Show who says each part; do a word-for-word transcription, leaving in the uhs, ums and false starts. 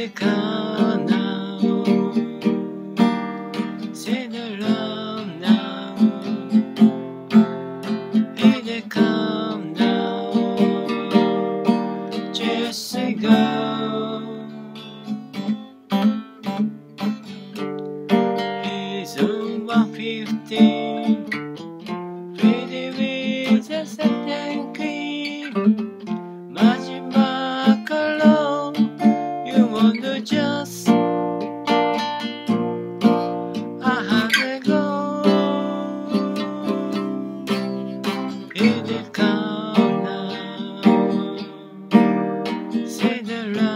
Speaker 1: they come now, sit around now, here they come now, just say go. He's over fifteen, pretty with a certain cream. 마지막으로 you want to just I have to go. Here they come now, sit around.